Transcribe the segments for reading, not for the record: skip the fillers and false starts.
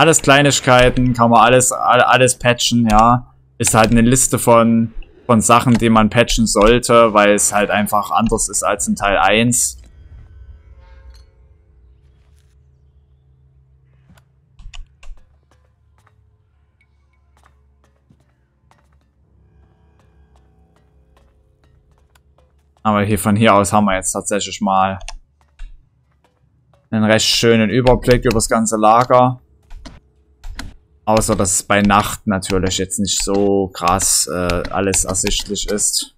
Alles Kleinigkeiten, kann man alles patchen, ja. Ist halt eine Liste von Sachen, die man patchen sollte, weil es halt einfach anders ist als in Teil 1. Aber von hier aus haben wir jetzt tatsächlich mal einen recht schönen Überblick über das ganze Lager. Außer, dass es bei Nacht natürlich jetzt nicht so krass alles ersichtlich ist.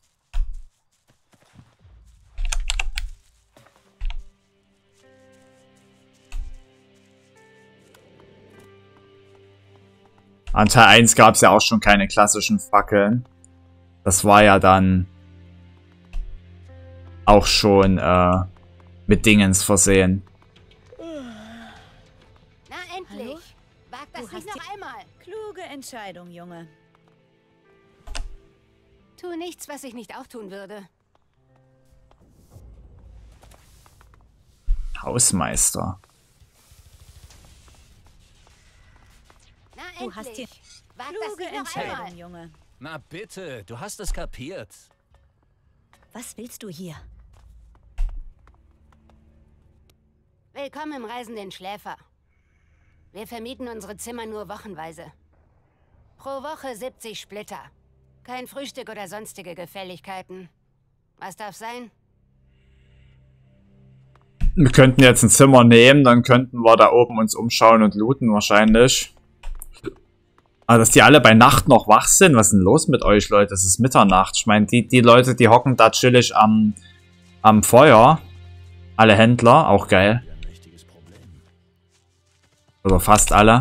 An Teil 1 gab es ja auch schon keine klassischen Fackeln. Das war ja dann auch schon mit Dingens versehen. Na endlich! Wag das nicht noch einmal! Kluge Entscheidung, Junge. Tu nichts, was ich nicht auch tun würde. Hausmeister. Na Du hast hier endlich! Wag das kluge nicht noch Entscheidung, einmal! Junge. Na bitte, du hast es kapiert. Was willst du hier? Willkommen im reisenden Schläfer. Wir vermieten unsere Zimmer nur wochenweise. Pro Woche 70 Splitter. Kein Frühstück oder sonstige Gefälligkeiten. Was darf sein? Wir könnten jetzt ein Zimmer nehmen, dann könnten wir da oben uns umschauen und looten wahrscheinlich. Aber dass die alle bei Nacht noch wach sind, was ist denn los mit euch, Leute? Es ist Mitternacht. Ich meine, die Leute, die hocken da chillig am Feuer. Alle Händler, auch geil. Oder fast alle.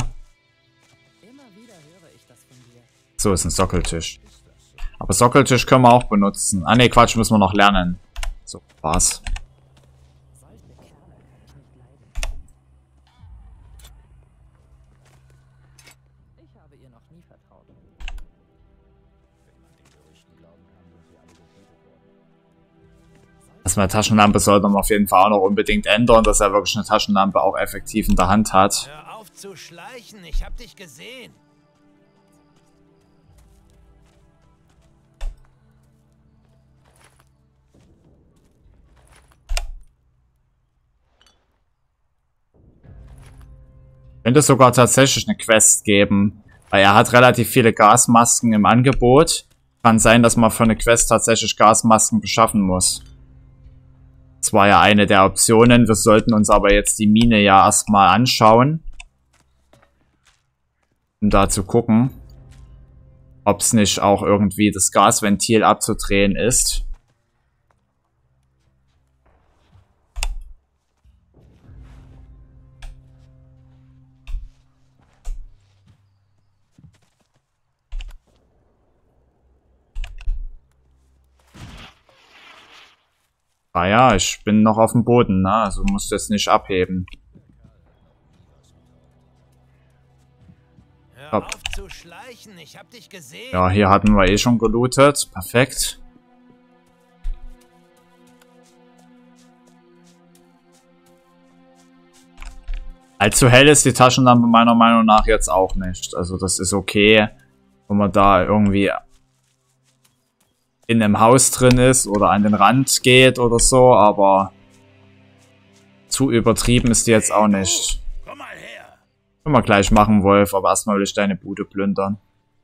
So, ist ein Sockeltisch. Aber Sockeltisch können wir auch benutzen. Ah ne, Quatsch, müssen wir noch lernen. So, was? Erstmal Taschenlampe sollte man auf jeden Fall auch noch unbedingt ändern, dass er wirklich eine Taschenlampe auch effektiv in der Hand hat. Hör auf zu schleichen, ich hab dich gesehen. Könnte sogar tatsächlich eine Quest geben, weil er hat relativ viele Gasmasken im Angebot. Kann sein, dass man für eine Quest tatsächlich Gasmasken beschaffen muss. Das war ja eine der Optionen. Wir sollten uns aber jetzt die Mine ja erstmal anschauen. Um da zu gucken, ob es nicht auch irgendwie das Gasventil abzudrehen ist. Ah ja, ich bin noch auf dem Boden, ne? Also musst du jetzt nicht abheben. Hör auf zu schleichen, ich hab dich gesehen. Ja, hier hatten wir eh schon gelootet. Perfekt. Allzu hell ist die Taschenlampe meiner Meinung nach jetzt auch nicht. Also das ist okay, wenn man da irgendwie in einem Haus drin ist oder an den Rand geht oder so, aber zu übertrieben ist die jetzt auch nicht. Komm mal her. Können wir gleich machen, Wolf, aber erstmal will ich deine Bude plündern.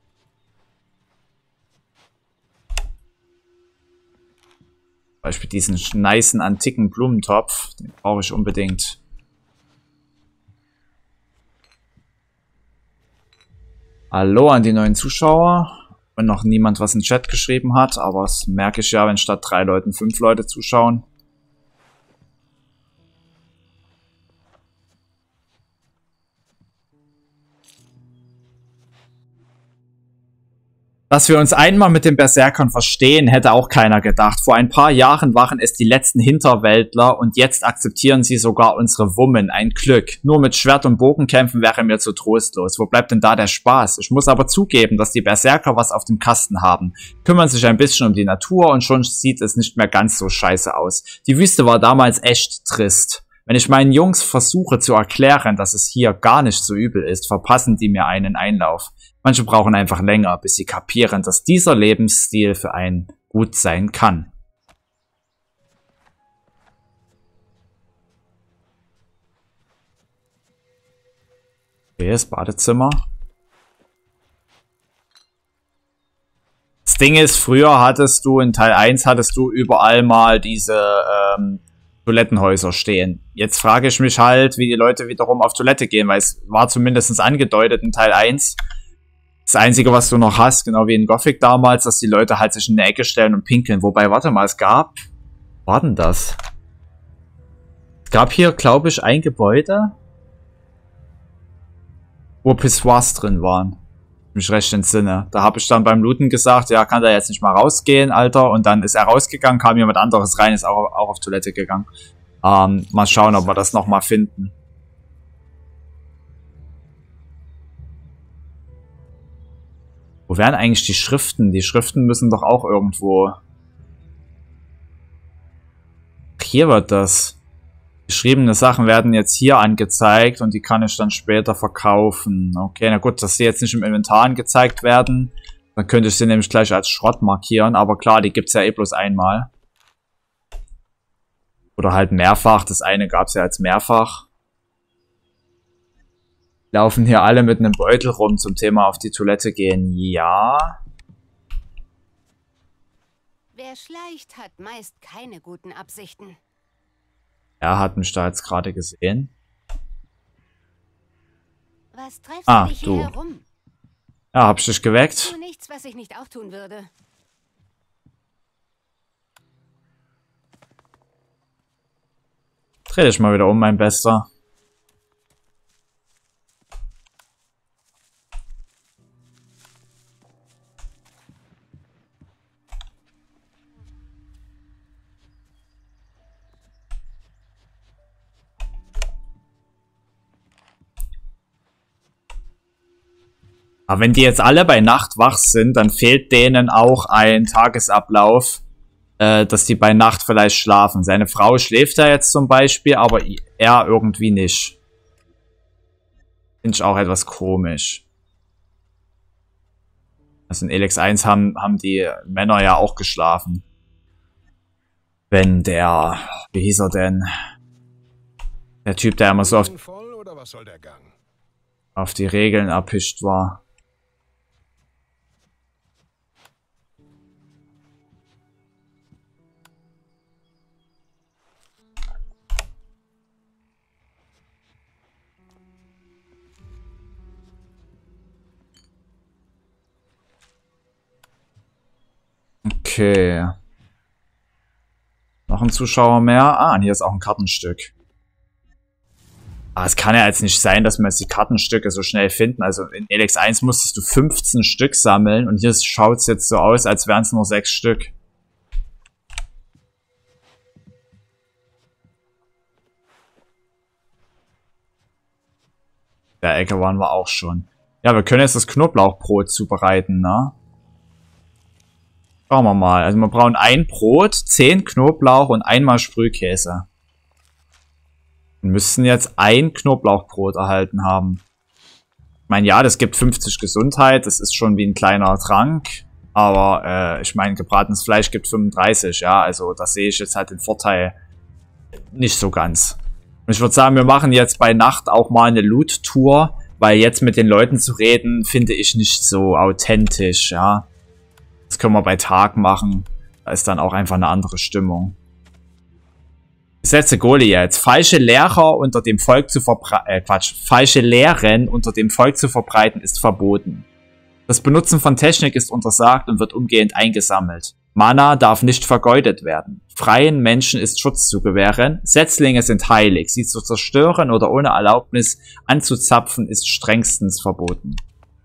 Zum Beispiel diesen nicen antiken Blumentopf, den brauche ich unbedingt. Hallo an die neuen Zuschauer. Wenn noch niemand was in den Chat geschrieben hat, aber das merke ich ja, wenn statt 3 Leuten 5 Leute zuschauen. Dass wir uns einmal mit den Berserkern verstehen, hätte auch keiner gedacht. Vor ein paar Jahren waren es die letzten Hinterwäldler und jetzt akzeptieren sie sogar unsere Wummen. Ein Glück. Nur mit Schwert und Bogenkämpfen wäre mir zu trostlos. Wo bleibt denn da der Spaß? Ich muss aber zugeben, dass die Berserker was auf dem Kasten haben. Kümmern sich ein bisschen um die Natur und schon sieht es nicht mehr ganz so scheiße aus. Die Wüste war damals echt trist. Wenn ich meinen Jungs versuche zu erklären, dass es hier gar nicht so übel ist, verpassen die mir einen Einlauf. Manche brauchen einfach länger, bis sie kapieren, dass dieser Lebensstil für einen gut sein kann. Okay, das Badezimmer. Das Ding ist, früher hattest du, in Teil 1 hattest du überall mal diese Toilettenhäuser stehen. Jetzt frage ich mich halt, wie die Leute wiederum auf Toilette gehen, weil es war zumindest angedeutet in Teil 1. Das Einzige, was du noch hast, genau wie in Gothic damals, dass die Leute halt sich in eine Ecke stellen und pinkeln. Wobei, warte mal, es gab... Was war denn das? Es gab hier, glaube ich, ein Gebäude, wo Pissoirs drin waren. Mich recht entsinne. Da habe ich dann beim Looten gesagt, ja, kann da jetzt nicht mal rausgehen, Alter. Und dann ist er rausgegangen, kam jemand anderes rein, ist auch auf Toilette gegangen. Mal schauen, ob wir das nochmal finden. Wo wären eigentlich die Schriften? Die Schriften müssen doch auch irgendwo... Hier wird das. Geschriebene Sachen werden jetzt hier angezeigt und die kann ich dann später verkaufen. Okay, na gut, dass sie jetzt nicht im Inventar angezeigt werden. Dann könnte ich sie nämlich gleich als Schrott markieren. Aber klar, die gibt's ja eh bloß einmal. Oder halt mehrfach. Das eine gab's ja als mehrfach. Laufen hier alle mit einem Beutel rum zum Thema auf die Toilette gehen. Ja. Wer schleicht, hat meist keine guten Absichten. Er hat mich da jetzt gerade gesehen. Was treibst du dich du. hier herum? Ja, hab ich dich geweckt? Tu nichts, was ich nicht auch tun würde. Dreh dich mal wieder um, mein Bester. Aber wenn die jetzt alle bei Nacht wach sind, dann fehlt denen auch ein Tagesablauf, dass die bei Nacht vielleicht schlafen. Seine Frau schläft ja jetzt zum Beispiel, aber er irgendwie nicht. Finde ich auch etwas komisch. Also in Elex 1 haben die Männer ja auch geschlafen. Wenn der, wie hieß er denn? Der Typ, der immer so auf die Regeln erpischt war. Okay. Noch ein Zuschauer mehr. Ah, und hier ist auch ein Kartenstück. Aber es kann ja jetzt nicht sein, dass wir jetzt die Kartenstücke so schnell finden. Also in Elex 1 musstest du 15 Stück sammeln und hier schaut es jetzt so aus, als wären es nur 6 Stück. Der Ecke waren wir auch schon. Ja, wir können jetzt das Knoblauchbrot zubereiten, ne? Schauen wir mal. Also wir brauchen ein Brot, 10 Knoblauch und einmal Sprühkäse. Wir müssten jetzt ein Knoblauchbrot erhalten haben. Ich meine, ja, das gibt 50 Gesundheit. Das ist schon wie ein kleiner Trank. Aber ich meine, gebratenes Fleisch gibt 35. Ja, also da sehe ich jetzt halt den Vorteil nicht so ganz. Und ich würde sagen, wir machen jetzt bei Nacht auch mal eine Loot-Tour. Weil jetzt mit den Leuten zu reden, finde ich nicht so authentisch, ja. Das können wir bei Tag machen. Da ist dann auch einfach eine andere Stimmung. Gesetze Goliath. Falsche Lehrer unter dem Volk zu falsche Lehren unter dem Volk zu verbreiten ist verboten. Das Benutzen von Technik ist untersagt und wird umgehend eingesammelt. Mana darf nicht vergeudet werden. Freien Menschen ist Schutz zu gewähren. Setzlinge sind heilig. Sie zu zerstören oder ohne Erlaubnis anzuzapfen ist strengstens verboten.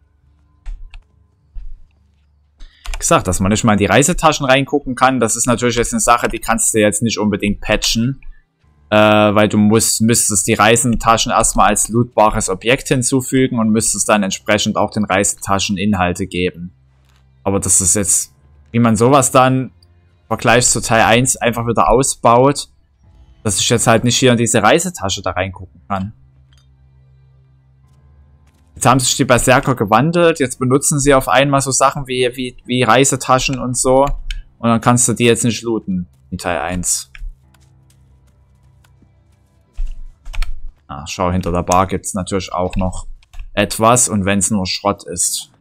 Gesagt, dass man nicht mal in die Reisetaschen reingucken kann, das ist natürlich jetzt eine Sache, die kannst du jetzt nicht unbedingt patchen. Weil du müsstest die Reisetaschen erstmal als lootbares Objekt hinzufügen und müsstest dann entsprechend auch den Reisetaschen Inhalte geben. Aber das ist jetzt, wie man sowas dann im Vergleich zu Teil 1 einfach wieder ausbaut, Dass ich jetzt halt nicht hier in diese Reisetasche da reingucken kann. Jetzt haben sich die Berserker gewandelt. Jetzt benutzen sie auf einmal so Sachen wie Reisetaschen und so. Und dann kannst du die jetzt nicht looten. In Teil 1. Ah, schau, hinter der Bar gibt es natürlich auch noch etwas. Und wenn es nur Schrott ist.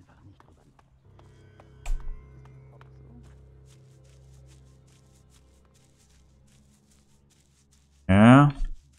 Ja.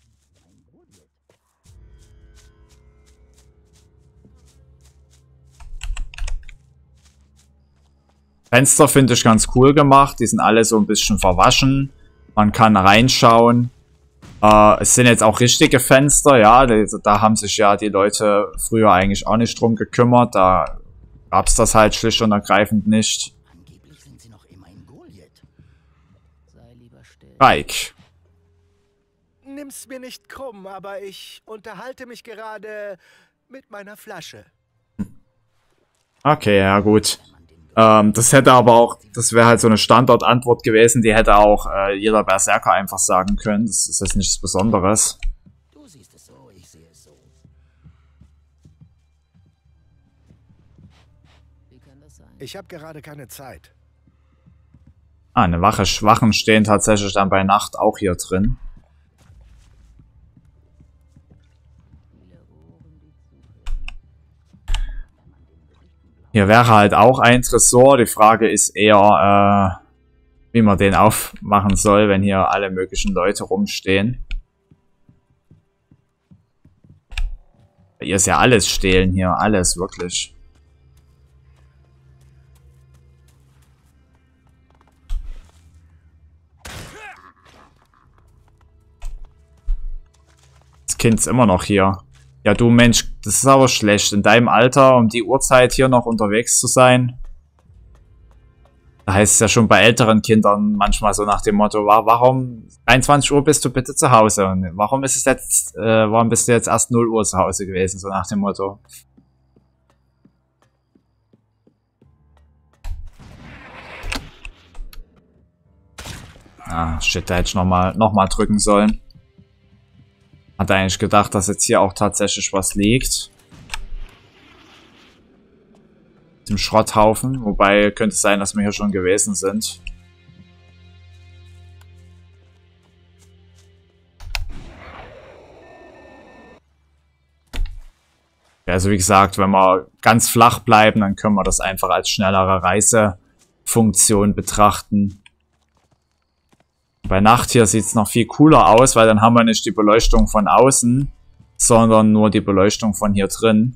Fenster finde ich ganz cool gemacht. Die sind alle so ein bisschen verwaschen. Man kann reinschauen. Es sind jetzt auch richtige Fenster, ja. Da haben sich ja die Leute früher eigentlich auch nicht drum gekümmert. Da gab es das halt schlicht und ergreifend nicht. Angeblich sind sie noch immer in Goliath. Sei lieber still. Reik. Nimm's mir nicht krumm, aber ich unterhalte mich gerade mit meiner Flasche. Okay, ja gut. Das hätte aber auch, das wäre halt so eine Standardantwort gewesen, die hätte auch jeder Berserker einfach sagen können. Das ist jetzt nichts Besonderes. Du siehst es so, ich sehe es so. Wie kann das sein? Ich habe gerade keine Zeit. Ah, eine Wachen stehen tatsächlich dann bei Nacht auch hier drin. Hier wäre halt auch ein Tresor. Die Frage ist eher, wie man den aufmachen soll, wenn hier alle möglichen Leute rumstehen. Hier ist ja alles stehlen hier, alles, wirklich. Das Kind ist immer noch hier. Ja, du Mensch, das ist aber schlecht. In deinem Alter, um die Uhrzeit hier noch unterwegs zu sein. Da heißt es ja schon bei älteren Kindern manchmal so nach dem Motto, warum 21 Uhr bist du bitte zu Hause? Und warum ist es jetzt, warum bist du jetzt erst 0 Uhr zu Hause gewesen? So nach dem Motto. Ah, shit, da hätte ich noch mal drücken sollen. Hatte eigentlich gedacht, dass jetzt hier auch tatsächlich was liegt. Im Schrotthaufen. Wobei könnte es sein, dass wir hier schon gewesen sind. Also wie gesagt, wenn wir ganz flach bleiben, dann können wir das einfach als schnellere Reisefunktion betrachten. Bei Nacht hier sieht es noch viel cooler aus, weil dann haben wir nicht die Beleuchtung von außen, sondern nur die Beleuchtung von hier drin.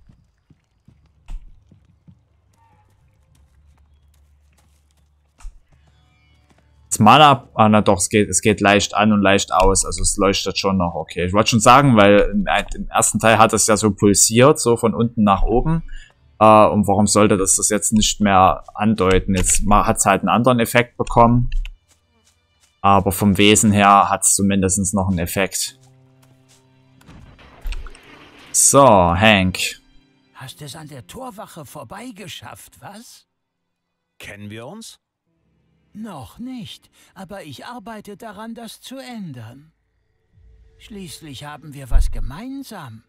Das Mana, na doch, es geht leicht an und leicht aus, also es leuchtet schon noch, okay. Ich wollte schon sagen, weil im ersten Teil hat es ja so pulsiert, so von unten nach oben. Und warum sollte das jetzt nicht mehr andeuten? Jetzt hat es halt einen anderen Effekt bekommen. Aber vom Wesen her hat es zumindest noch einen Effekt. So, Hank. Hast es an der Torwache vorbeigeschafft, was? Kennen wir uns? Noch nicht, aber ich arbeite daran, das zu ändern. Schließlich haben wir was gemeinsam.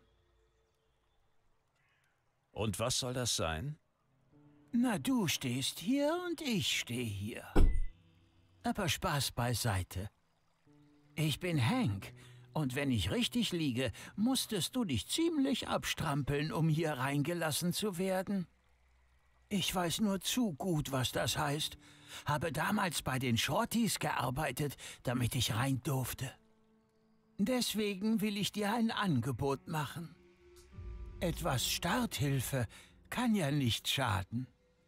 Und was soll das sein? Na, du stehst hier und ich stehe hier. Aber Spaß beiseite. Ich bin Hank, und wenn ich richtig liege, musstest du dich ziemlich abstrampeln, um hier reingelassen zu werden. Ich weiß nur zu gut, was das heißt. Habe damals bei den Shorties gearbeitet, damit ich rein durfte. Deswegen will ich dir ein Angebot machen. Etwas Starthilfe kann ja nicht schaden.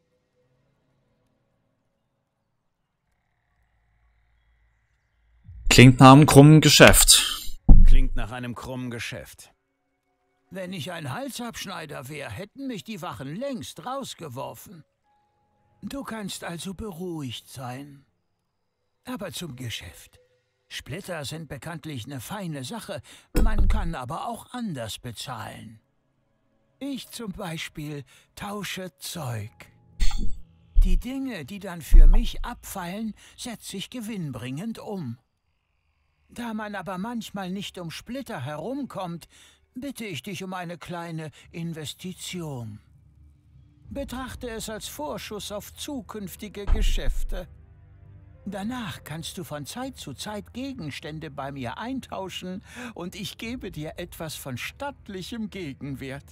Klingt nach einem krummen Geschäft. Klingt nach einem krummen Geschäft. Wenn ich ein Halsabschneider wäre, hätten mich die Wachen längst rausgeworfen. Du kannst also beruhigt sein. Aber zum Geschäft. Splitter sind bekanntlich eine feine Sache, man kann aber auch anders bezahlen. Ich zum Beispiel tausche Zeug. Die Dinge, die dann für mich abfallen, setze ich gewinnbringend um. Da man aber manchmal nicht um Splitter herumkommt, bitte ich dich um eine kleine Investition. Betrachte es als Vorschuss auf zukünftige Geschäfte. Danach kannst du von Zeit zu Zeit Gegenstände bei mir eintauschen und ich gebe dir etwas von stattlichem Gegenwert.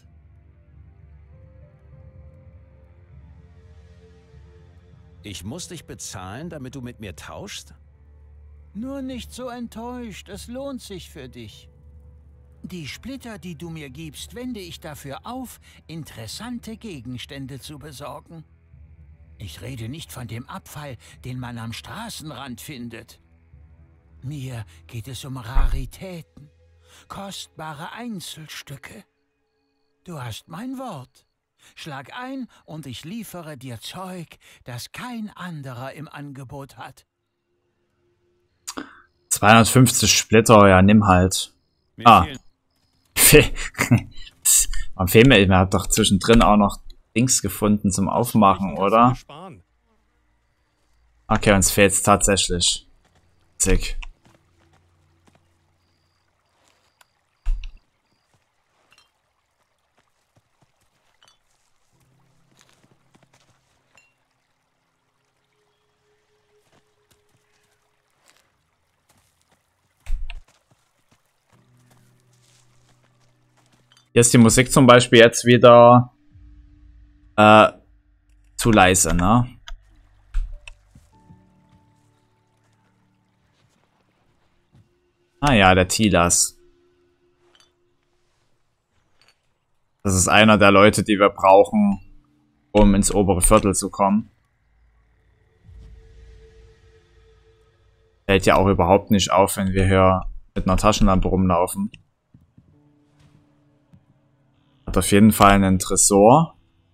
Ich muss dich bezahlen, damit du mit mir tauschst? Nur nicht so enttäuscht, es lohnt sich für dich. Die Splitter, die du mir gibst, wende ich dafür auf, interessante Gegenstände zu besorgen. Ich rede nicht von dem Abfall, den man am Straßenrand findet. Mir geht es um Raritäten, kostbare Einzelstücke. Du hast mein Wort. Schlag ein und ich liefere dir Zeug, das kein anderer im Angebot hat. 250 Splitter, ja, nimm halt. Man fehlt mir, man hat doch zwischendrin auch noch Dings gefunden zum Aufmachen, oder? Okay, uns fehlt's tatsächlich. Zick. Hier ist die Musik zum Beispiel jetzt wieder zu leise, ne? Ah ja, der Tilas. Das ist einer der Leute, die wir brauchen, um ins obere Viertel zu kommen. Fällt ja auch überhaupt nicht auf, wenn wir hier mit einer Taschenlampe rumlaufen. Hat auf jeden Fall einen Tresor.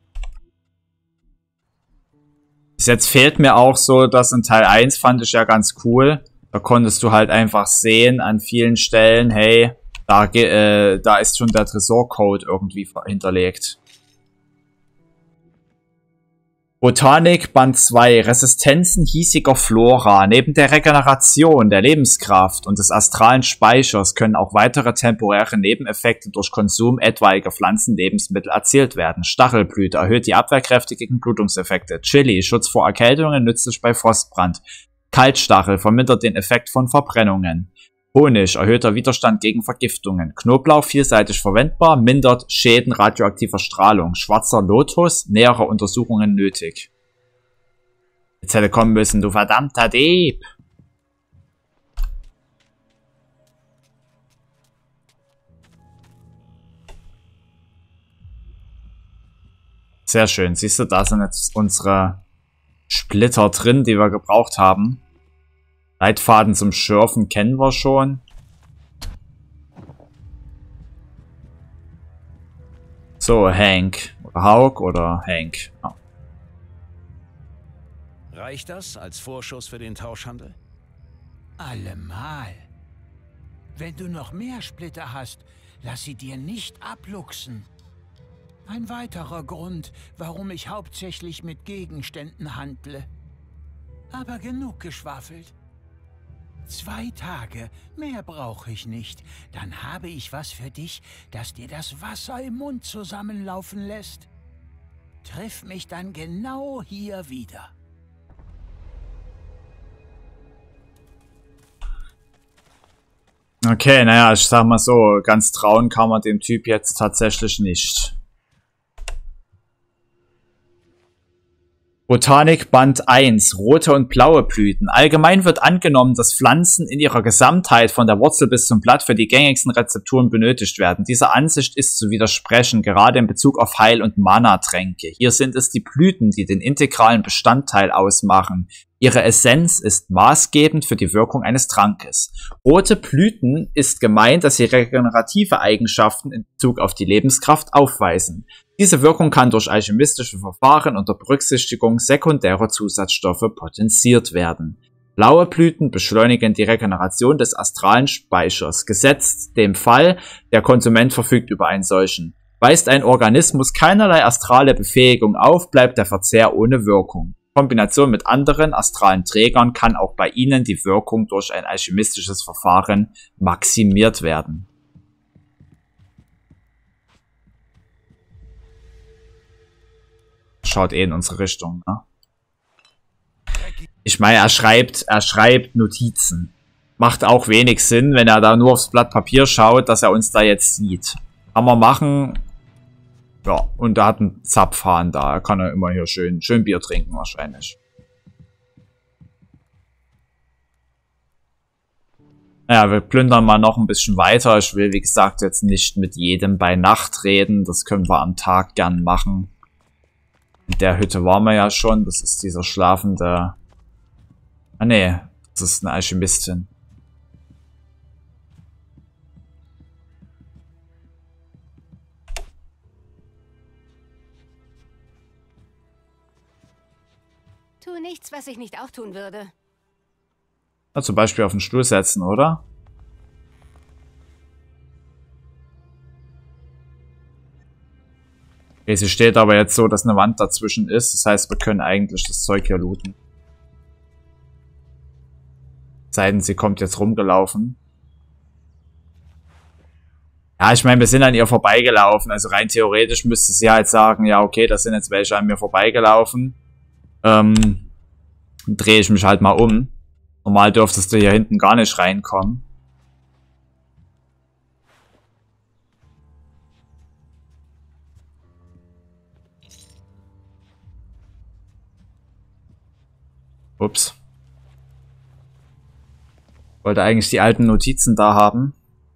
Bis jetzt fehlt mir auch so, dass in Teil 1 fand ich ja ganz cool. Da konntest du halt einfach sehen an vielen Stellen, hey, da ist schon der Tresorcode irgendwie hinterlegt. Botanik Band 2. Resistenzen hiesiger Flora. Neben der Regeneration, der Lebenskraft und des astralen Speichers können auch weitere temporäre Nebeneffekte durch Konsum etwaiger Pflanzenlebensmittel erzielt werden. Stachelblüte erhöht die Abwehrkräfte gegen Blutungseffekte. Chili, Schutz vor Erkältungen, nützlich bei Frostbrand. Kaltstachel vermindert den Effekt von Verbrennungen. Honig, erhöhter Widerstand gegen Vergiftungen. Knoblauch, vielseitig verwendbar, mindert Schäden radioaktiver Strahlung. Schwarzer Lotus, nähere Untersuchungen nötig. Jetzt hätte kommen müssen, du verdammter Dieb. Sehr schön, siehst du, da sind jetzt unsere Splitter drin, die wir gebraucht haben. Leitfaden zum Schürfen kennen wir schon. So, Hank. Oder Hauk oder Hank. Oh. Reicht das als Vorschuss für den Tauschhandel? Allemal. Wenn du noch mehr Splitter hast, lass sie dir nicht abluchsen. Ein weiterer Grund, warum ich hauptsächlich mit Gegenständen handle. Aber genug geschwafelt. 2 Tage, mehr brauche ich nicht. Dann habe ich was für dich, das dir das Wasser im Mund zusammenlaufen lässt. Triff mich dann genau hier wieder. Okay, naja, ich sag mal so, ganz trauen kann man dem Typ jetzt tatsächlich nicht. Botanik Band 1. Rote und blaue Blüten. Allgemein wird angenommen, dass Pflanzen in ihrer Gesamtheit von der Wurzel bis zum Blatt für die gängigsten Rezepturen benötigt werden. Dieser Ansicht ist zu widersprechen, gerade in Bezug auf Heil- und Mana-Tränke. Hier sind es die Blüten, die den integralen Bestandteil ausmachen. Ihre Essenz ist maßgebend für die Wirkung eines Trankes. Rote Blüten ist gemeint, dass sie regenerative Eigenschaften in Bezug auf die Lebenskraft aufweisen. Diese Wirkung kann durch alchemistische Verfahren unter Berücksichtigung sekundärer Zusatzstoffe potenziert werden. Blaue Blüten beschleunigen die Regeneration des astralen Speichers, gesetzt dem Fall, der Konsument verfügt über einen solchen. Weist ein Organismus keinerlei astrale Befähigung auf, bleibt der Verzehr ohne Wirkung. Kombination mit anderen astralen Trägern kann auch bei ihnen die Wirkung durch ein alchemistisches Verfahren maximiert werden. Schaut eh in unsere Richtung, ne? Ich meine, er schreibt Notizen. Macht auch wenig Sinn, wenn er da nur aufs Blatt Papier schaut, dass er uns da jetzt sieht. Kann man machen. Ja, und er hat einen Zapfhahn da. Er kann ja immer hier schön Bier trinken wahrscheinlich. Naja, wir plündern mal noch ein bisschen weiter. Ich will, wie gesagt, jetzt nicht mit jedem bei Nacht reden. Das können wir am Tag gern machen. In der Hütte waren wir ja schon. Das ist dieser schlafende... Ah nee, das ist eine Alchemistin. Tu nichts, was ich nicht auch tun würde. Ja, zum Beispiel auf den Stuhl setzen, oder? Okay, sie steht aber jetzt so, dass eine Wand dazwischen ist. Das heißt, wir können eigentlich das Zeug hier looten. Sei denn, sie kommt jetzt rumgelaufen. Ja, ich meine, wir sind an ihr vorbeigelaufen. Also rein theoretisch müsste sie halt sagen, ja, okay, da sind jetzt welche an mir vorbeigelaufen. Drehe ich mich halt mal um. Normal dürftest du hier hinten gar nicht reinkommen. Ups. Wollte eigentlich die alten Notizen da haben.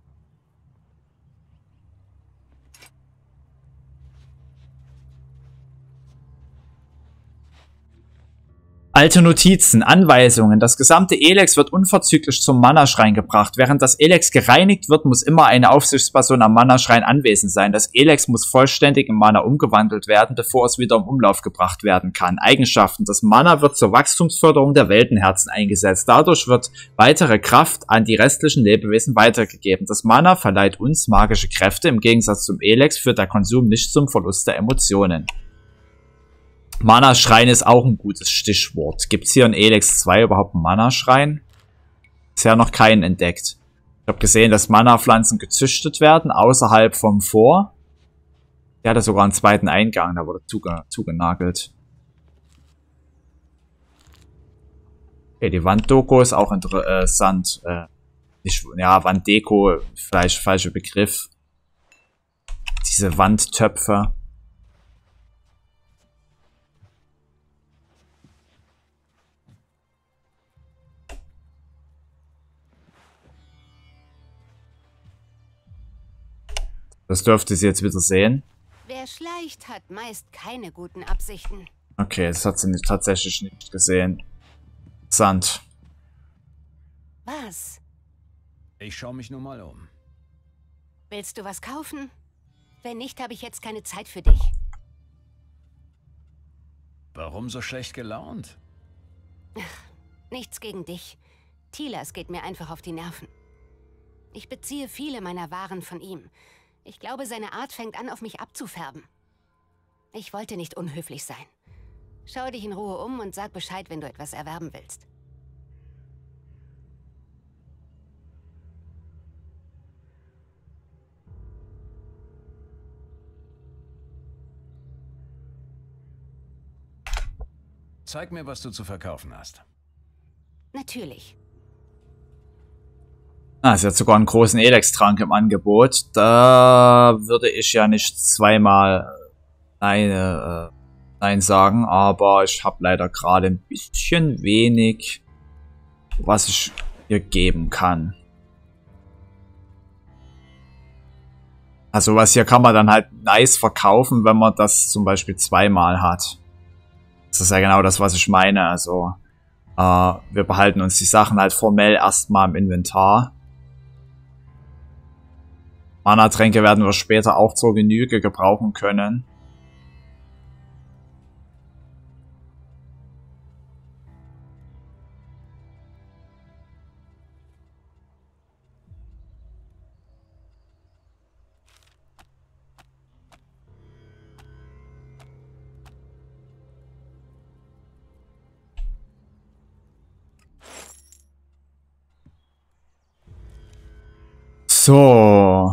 Alte Notizen, Anweisungen. Das gesamte Elex wird unverzüglich zum Mana-Schrein gebracht. Während das Elex gereinigt wird, muss immer eine Aufsichtsperson am Mana-Schrein anwesend sein. Das Elex muss vollständig in Mana umgewandelt werden, bevor es wieder im Umlauf gebracht werden kann. Eigenschaften. Das Mana wird zur Wachstumsförderung der Weltenherzen eingesetzt. Dadurch wird weitere Kraft an die restlichen Lebewesen weitergegeben. Das Mana verleiht uns magische Kräfte. Im Gegensatz zum Elex führt der Konsum nicht zum Verlust der Emotionen. Mana-Schrein ist auch ein gutes Stichwort. Gibt's hier in Elex 2 überhaupt einen Mana-Schrein? Bisher noch keinen entdeckt. Ich habe gesehen, dass Mana-Pflanzen gezüchtet werden, außerhalb vom Fort. Der hatte sogar einen zweiten Eingang, da wurde zugenagelt. Okay, die Wanddeko ist auch interessant. Ja, Wanddeko, vielleicht falscher Begriff. Diese Wandtöpfe. Das dürfte sie jetzt wieder sehen. Wer schleicht, hat meist keine guten Absichten. Okay, das hat sie tatsächlich nicht gesehen. Interessant. Was? Ich schaue mich nur mal um. Willst du was kaufen? Wenn nicht, habe ich jetzt keine Zeit für dich. Warum so schlecht gelaunt? Nichts gegen dich. Tilas geht mir einfach auf die Nerven. Ich beziehe viele meiner Waren von ihm. Ich glaube, seine Art fängt an, auf mich abzufärben. Ich wollte nicht unhöflich sein. Schau dich in Ruhe um und sag Bescheid, wenn du etwas erwerben willst. Zeig mir, was du zu verkaufen hast. Natürlich. Ah, sie hat sogar einen großen Elex-Trank im Angebot. Da würde ich ja nicht zweimal Nein sagen, aber ich habe leider gerade ein bisschen wenig, was ich ihr geben kann. Also was hier kann man dann halt nice verkaufen, wenn man das zum Beispiel zweimal hat. Das ist ja genau das, was ich meine. Also wir behalten uns die Sachen halt formell erstmal im Inventar. Mana-Tränke werden wir später auch zur Genüge gebrauchen können. So.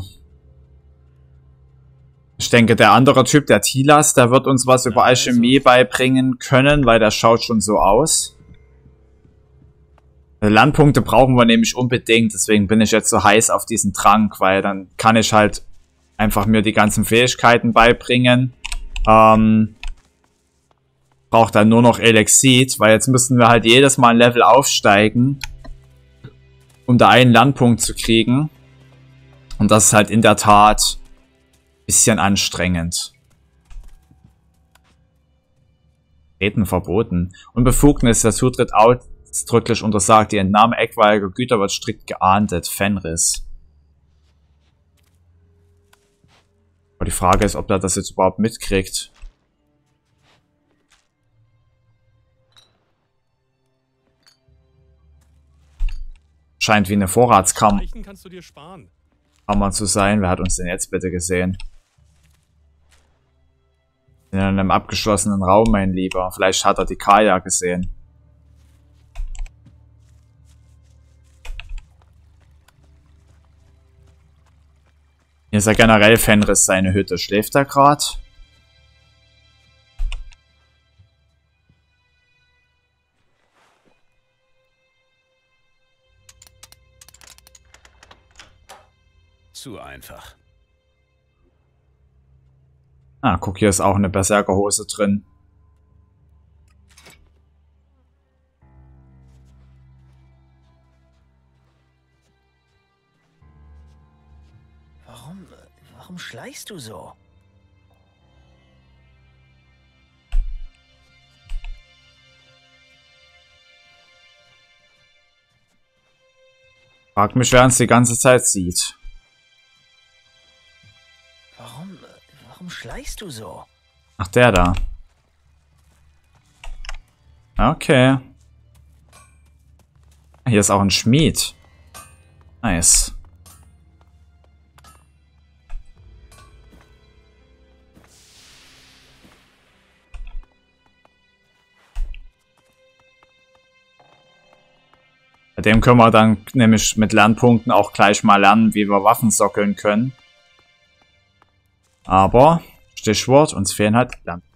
Ich denke, der andere Typ, der Tilas, der wird uns was über Alchemie beibringen können, weil der schaut schon so aus. Lernpunkte brauchen wir nämlich unbedingt, deswegen bin ich jetzt so heiß auf diesen Trank, weil dann kann ich halt einfach mir die ganzen Fähigkeiten beibringen. Braucht dann nur noch Elexit, weil jetzt müssten wir halt jedes Mal ein Level aufsteigen, um da einen Lernpunkt zu kriegen. Und das ist halt in der Tat ein bisschen anstrengend. Reden verboten. Und Befugnis, der Zutritt ausdrücklich untersagt. Die Entnahme etwaiger Güter wird strikt geahndet. Fenris. Aber die Frage ist, ob er das jetzt überhaupt mitkriegt. Scheint wie eine Vorratskammer Kannst du dir sparen. zu sein. Wer hat uns denn jetzt bitte gesehen? In einem abgeschlossenen Raum, mein Lieber. Vielleicht hat er die Kaya gesehen. Hier ist ja generell Fenris seine Hütte. Schläft er gerade? Zu einfach. Ah, guck, hier ist auch eine Berserkerhose drin. Warum schleichst du so? Frag mich, wer uns die ganze Zeit sieht. Warum schleichst du so? Ach, der da. Okay. Hier ist auch ein Schmied. Nice. Bei dem können wir dann nämlich mit Lernpunkten auch gleich mal lernen, wie wir Waffen sockeln können. Aber, Stichwort, uns fehlen halt Lernpunkte.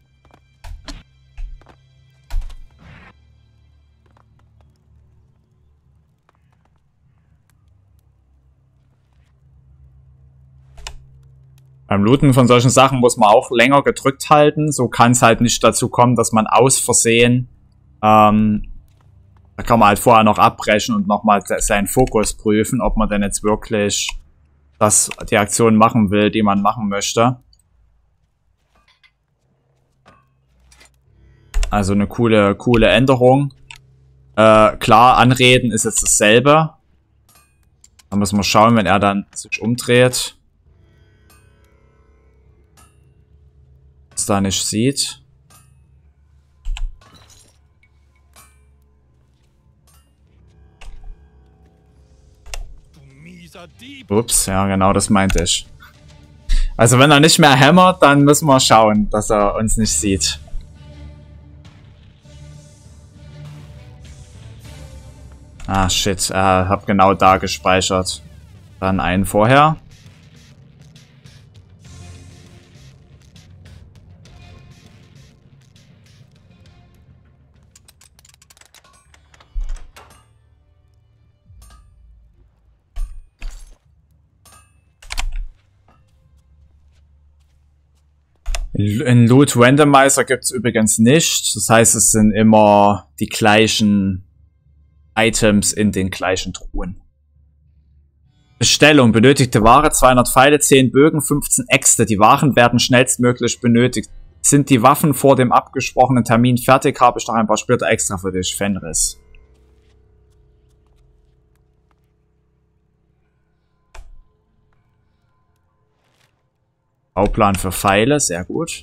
Beim Looten von solchen Sachen muss man auch länger gedrückt halten. So kann es halt nicht dazu kommen, dass man aus Versehen da kann man halt vorher noch abbrechen und nochmal seinen Fokus prüfen, ob man denn jetzt wirklich die Aktion machen will, die man machen möchte. Also eine coole Änderung. Klar, anreden ist jetzt dasselbe. Da müssen wir schauen, wenn er dann sich umdreht. Was da nicht sieht. Ups, ja genau, das meinte ich. Also wenn er nicht mehr hämmert, dann müssen wir schauen, dass er uns nicht sieht. Ah shit, hab genau da gespeichert. Dann einen vorher. In Loot Randomizer gibt es übrigens nicht. Das heißt, es sind immer die gleichen Items in den gleichen Truhen. Bestellung. Benötigte Ware, 200 Pfeile, 10 Bögen, 15 Äxte. Die Waren werden schnellstmöglich benötigt. Sind die Waffen vor dem abgesprochenen Termin fertig, habe ich noch ein paar Splitter extra für dich, Fenris. Bauplan für Pfeile, sehr gut.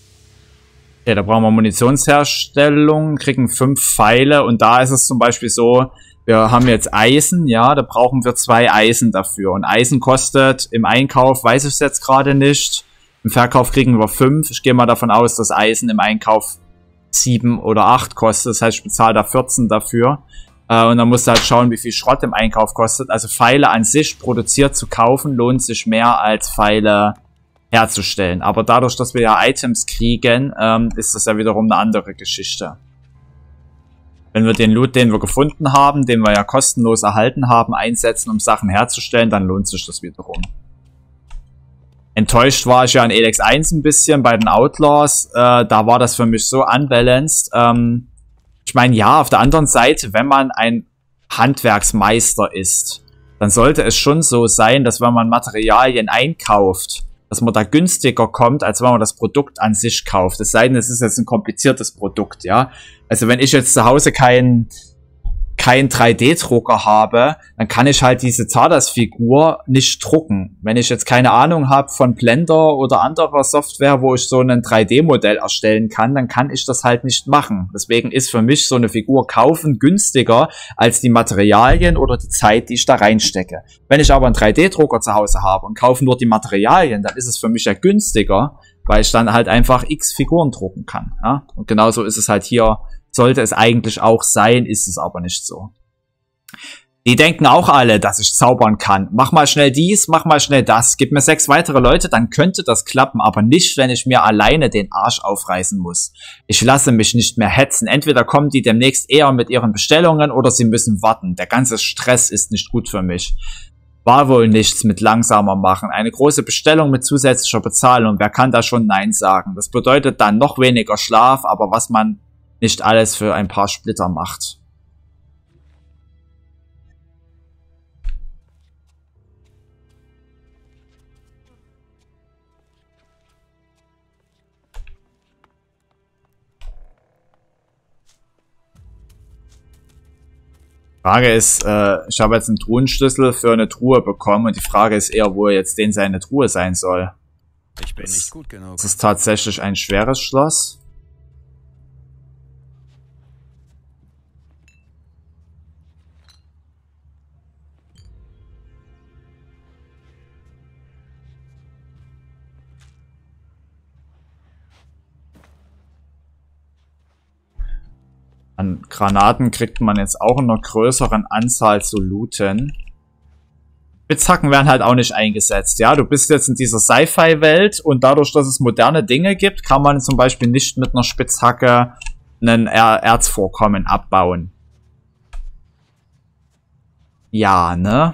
Da brauchen wir Munitionsherstellung, kriegen 5 Pfeile und da ist es zum Beispiel so, Wir haben jetzt Eisen, ja, da brauchen wir 2 Eisen dafür. Und Eisen kostet im Einkauf, weiß ich es jetzt gerade nicht. Im Verkauf kriegen wir 5. Ich gehe mal davon aus, dass Eisen im Einkauf 7 oder 8 kostet. Das heißt, ich bezahle da 14 dafür. Und dann musst du halt schauen, wie viel Schrott im Einkauf kostet. Also Pfeile an sich produziert zu kaufen, lohnt sich mehr als Pfeile herzustellen. Aber dadurch, dass wir ja Items kriegen, ist das ja wiederum eine andere Geschichte. Wenn wir den Loot, den wir gefunden haben, den wir ja kostenlos erhalten haben, einsetzen, um Sachen herzustellen, dann lohnt sich das wiederum. Enttäuscht war ich ja in Elex 1 ein bisschen bei den Outlaws. Da war das für mich so unbalanced. Ich meine, ja, auf der anderen Seite, wenn man ein Handwerksmeister ist, dann sollte es schon so sein, dass wenn man Materialien einkauft, dass man da günstiger kommt, als wenn man das Produkt an sich kauft. Es sei denn, es ist jetzt ein kompliziertes Produkt, ja. Also wenn ich jetzt zu Hause keinen 3D-Drucker habe, dann kann ich halt diese Zardas-Figur nicht drucken. Wenn ich jetzt keine Ahnung habe von Blender oder anderer Software, wo ich so ein 3D-Modell erstellen kann, dann kann ich das halt nicht machen. Deswegen ist für mich so eine Figur kaufen günstiger als die Materialien oder die Zeit, die ich da reinstecke. Wenn ich aber einen 3D-Drucker zu Hause habe und kaufe nur die Materialien, dann ist es für mich ja günstiger, weil ich dann halt einfach x Figuren drucken kann. Ja? Und genauso ist es halt hier. Sollte es eigentlich auch sein, ist es aber nicht so. Die denken auch alle, dass ich zaubern kann. Mach mal schnell dies, mach mal schnell das. Gib mir 6 weitere Leute, dann könnte das klappen, aber nicht, wenn ich mir alleine den Arsch aufreißen muss. Ich lasse mich nicht mehr hetzen. Entweder kommen die demnächst eher mit ihren Bestellungen oder sie müssen warten. Der ganze Stress ist nicht gut für mich. War wohl nichts mit langsamer machen. Eine große Bestellung mit zusätzlicher Bezahlung. Wer kann da schon Nein sagen? Das bedeutet dann noch weniger Schlaf, aber was man nicht alles für ein paar Splitter macht. Frage ist, ich habe jetzt einen Truhenschlüssel für eine Truhe bekommen und die Frage ist eher, wo jetzt denn seine Truhe sein soll. Ich bin nicht gut genug. Das ist tatsächlich ein schweres Schloss. An Granaten kriegt man jetzt auch in einer größeren Anzahl zu looten. Spitzhacken werden halt auch nicht eingesetzt, ja. Du bist jetzt in dieser Sci-Fi-Welt und dadurch, dass es moderne Dinge gibt, kann man zum Beispiel nicht mit einer Spitzhacke ein Erzvorkommen abbauen. Ja, ne?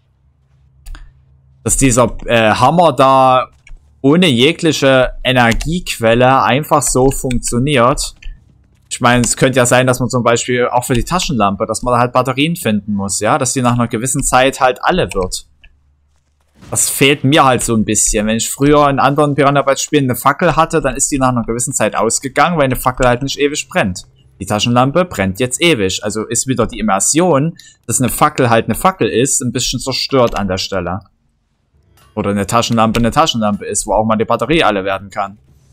Dass dieser Hammer da ohne jegliche Energiequelle einfach so funktioniert. Ich meine, es könnte ja sein, dass man zum Beispiel auch für die Taschenlampe, dass man da halt Batterien finden muss, ja, dass die nach einer gewissen Zeit halt alle wird. Das fehlt mir halt so ein bisschen. Wenn ich früher in anderen Piranha-Bytes-Spielen eine Fackel hatte, dann ist die nach einer gewissen Zeit ausgegangen, weil eine Fackel halt nicht ewig brennt. Die Taschenlampe brennt jetzt ewig. Also ist wieder die Immersion, dass eine Fackel halt eine Fackel ist, ein bisschen zerstört an der Stelle. Oder eine Taschenlampe ist, wo auch mal die Batterie alle werden kann.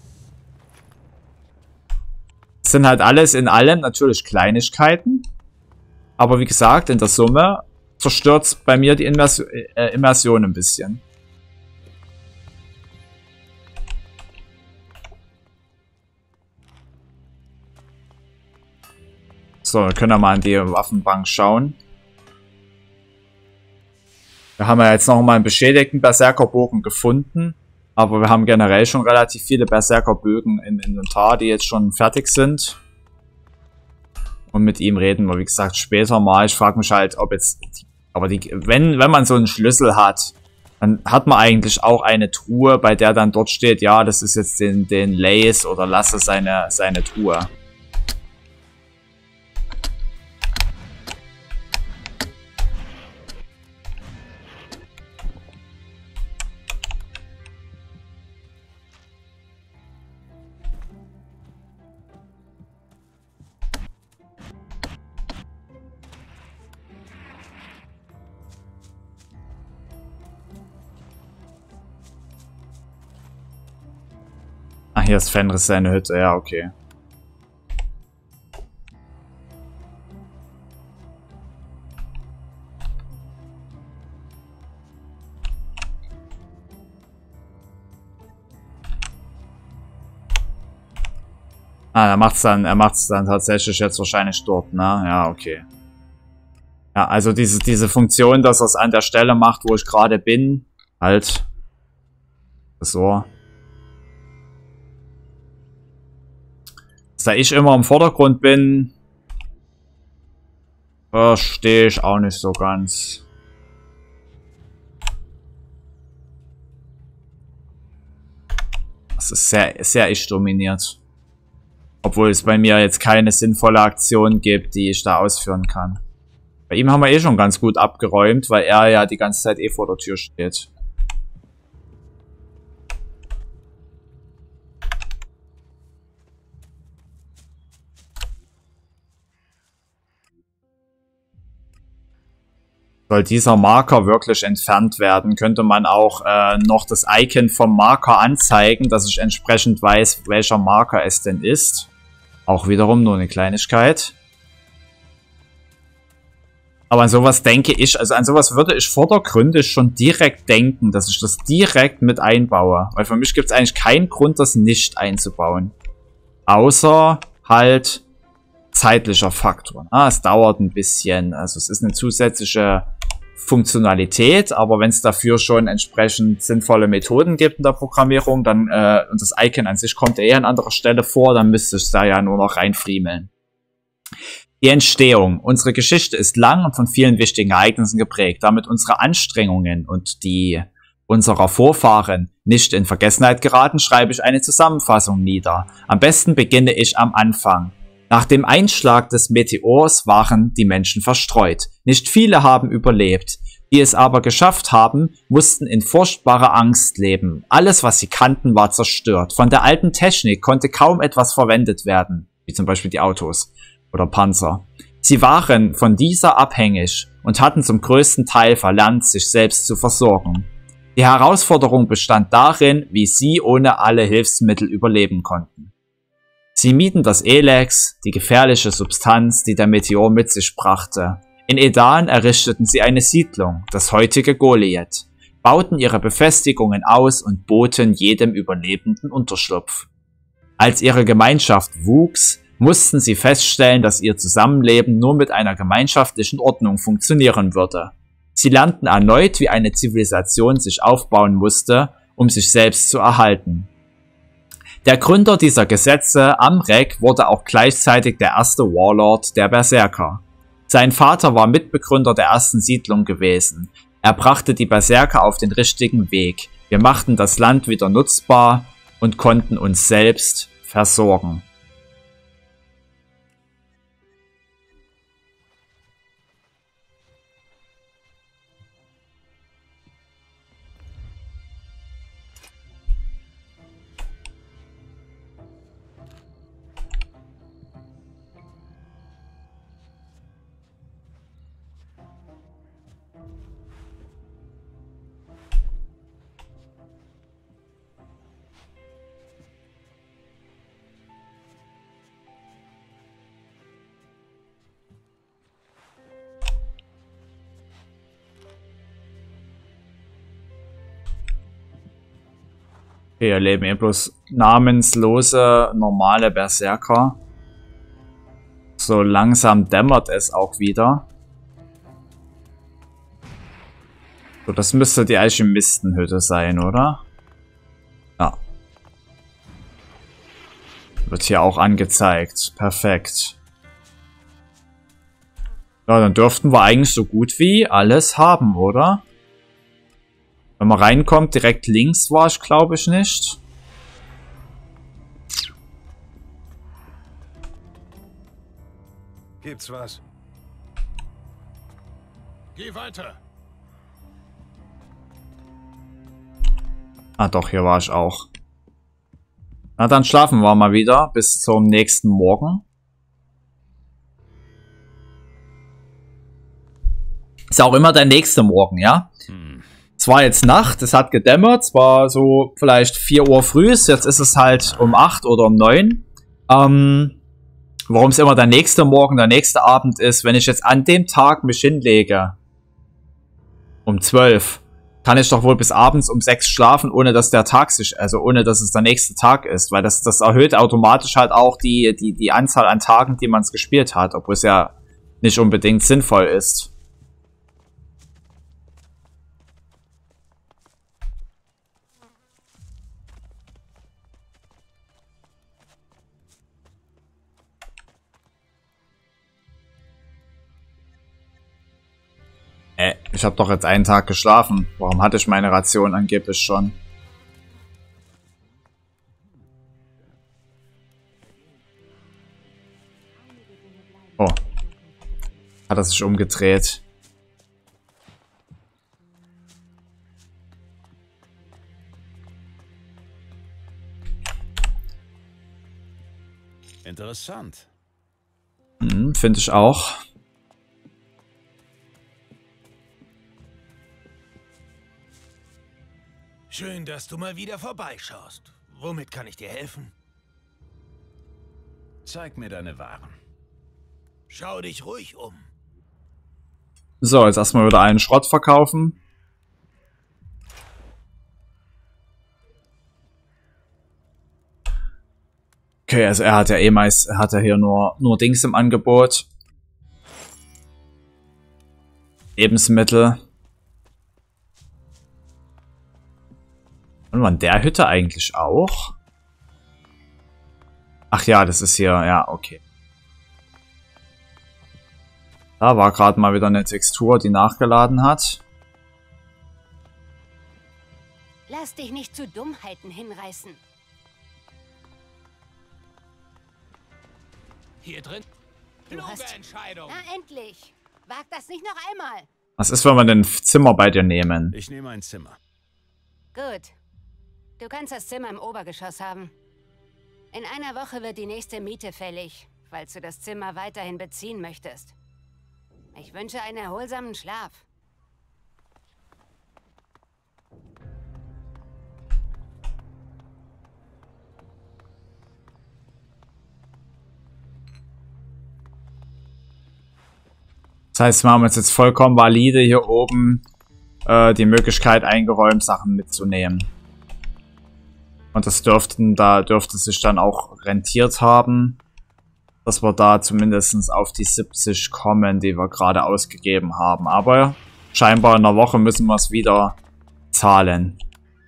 Das sind halt alles in allem natürlich Kleinigkeiten. Aber wie gesagt, in der Summe zerstört es bei mir die Immersion ein bisschen. So, wir können ja mal in die Waffenbank schauen. Wir haben ja jetzt noch mal einen beschädigten Berserkerbogen gefunden. Aber wir haben generell schon relativ viele Berserkerbögen im Inventar, die jetzt schon fertig sind. Und mit ihm reden wir, wie gesagt, später mal. Ich frage mich halt, ob jetzt... Aber wenn man so einen Schlüssel hat, dann hat man eigentlich auch eine Truhe, bei der dann dort steht, ja, das ist jetzt den Lace oder Lasse seine Truhe. Ah, hier ist Fenris seine Hütte, ja, okay. Ah, er macht's dann tatsächlich jetzt wahrscheinlich dort, ne? Ja, okay. Ja, also diese Funktion, dass er es an der Stelle macht, wo ich gerade bin, halt. So. Da ich immer im Vordergrund bin, verstehe ich auch nicht so ganz. Das ist sehr ich dominiert. Obwohl es bei mir jetzt keine sinnvolle Aktion gibt, die ich da ausführen kann. Bei ihm haben wir eh schon ganz gut abgeräumt, weil er ja die ganze Zeit eh vor der Tür steht. Soll dieser Marker wirklich entfernt werden, könnte man auch noch das Icon vom Marker anzeigen, dass ich entsprechend weiß, welcher Marker es denn ist. Auch wiederum nur eine Kleinigkeit. Aber an sowas denke ich, also an sowas würde ich vordergründig schon direkt denken, dass ich das direkt mit einbaue. Weil für mich gibt es eigentlich keinen Grund, das nicht einzubauen. Außer halt zeitlicher Faktor. Es dauert ein bisschen, also es ist eine zusätzliche Funktionalität, aber wenn es dafür schon entsprechend sinnvolle Methoden gibt in der Programmierung, dann und das Icon an sich kommt eher an anderer Stelle vor, dann müsste ich da ja nur noch reinfriemeln. Die Entstehung. Unsere Geschichte ist lang und von vielen wichtigen Ereignissen geprägt, damit unsere Anstrengungen und die unserer Vorfahren nicht in Vergessenheit geraten, schreibe ich eine Zusammenfassung nieder. Am besten beginne ich am Anfang. Nach dem Einschlag des Meteors waren die Menschen verstreut. Nicht viele haben überlebt. Die es aber geschafft haben, mussten in furchtbarer Angst leben. Alles, was sie kannten, war zerstört. Von der alten Technik konnte kaum etwas verwendet werden, wie zum Beispiel die Autos oder Panzer. Sie waren von dieser abhängig und hatten zum größten Teil verlernt, sich selbst zu versorgen. Die Herausforderung bestand darin, wie sie ohne alle Hilfsmittel überleben konnten. Sie mieden das Elex, die gefährliche Substanz, die der Meteor mit sich brachte. In Edan errichteten sie eine Siedlung, das heutige Goliath, bauten ihre Befestigungen aus und boten jedem Überlebenden Unterschlupf. Als ihre Gemeinschaft wuchs, mussten sie feststellen, dass ihr Zusammenleben nur mit einer gemeinschaftlichen Ordnung funktionieren würde. Sie lernten erneut, wie eine Zivilisation sich aufbauen musste, um sich selbst zu erhalten. Der Gründer dieser Gesetze, Amrek, wurde auch gleichzeitig der erste Warlord der Berserker. Sein Vater war Mitbegründer der ersten Siedlung gewesen. Er brachte die Berserker auf den richtigen Weg. Wir machten das Land wieder nutzbar und konnten uns selbst versorgen. Okay, hier leben eben bloß namenslose, normale Berserker. So langsam dämmert es auch wieder. So, das müsste die Alchemistenhütte sein, oder? Ja. Wird hier auch angezeigt. Perfekt. Ja, dann dürften wir eigentlich so gut wie alles haben, oder? Wenn man reinkommt, direkt links war ich, glaube ich, nicht. Gibt's was? Geh weiter. Ah doch, hier war ich auch. Na, dann schlafen wir mal wieder bis zum nächsten Morgen. Ist auch immer der nächste Morgen, ja? Es war jetzt Nacht, es hat gedämmert, es war so vielleicht 4 Uhr früh, jetzt ist es halt um 8 oder um 9. Warum es immer der nächste Morgen, der nächste Abend ist, wenn ich jetzt an dem Tag mich hinlege, um 12, kann ich doch wohl bis abends um 6 schlafen, ohne dass der Tag sich, also ohne dass es der nächste Tag ist, weil das erhöht automatisch halt auch die Anzahl an Tagen, die man es gespielt hat, obwohl es ja nicht unbedingt sinnvoll ist. Ich habe doch jetzt einen Tag geschlafen. Warum hatte ich meine Ration angeblich schon? Oh. Hat er sich umgedreht. Interessant. Finde ich auch. Schön, dass du mal wieder vorbeischaust. Womit kann ich dir helfen? Zeig mir deine Waren. Schau dich ruhig um. So, jetzt erstmal wieder einen Schrott verkaufen. Okay, also er hat ja hier nur Dings im Angebot. Lebensmittel. Und an der Hütte eigentlich auch? Ach ja, das ist hier, ja, okay. Da war gerade mal wieder eine Textur, die nachgeladen hat. Lass dich nicht zu Dummheiten hinreißen. Hier drin. Kluge Entscheidung. Na endlich. Wag das nicht noch einmal. Was ist, wenn wir ein Zimmer bei dir nehmen? Ich nehme ein Zimmer. Gut. Du kannst das Zimmer im Obergeschoss haben. In einer Woche wird die nächste Miete fällig, falls du das Zimmer weiterhin beziehen möchtest. Ich wünsche einen erholsamen Schlaf. Das heißt, wir haben uns jetzt vollkommen valide hier oben die Möglichkeit eingeräumt, Sachen mitzunehmen. Und das dürfte sich dann auch rentiert haben, dass wir da zumindest auf die 70 kommen, die wir gerade ausgegeben haben. Aber scheinbar in einer Woche müssen wir es wieder zahlen.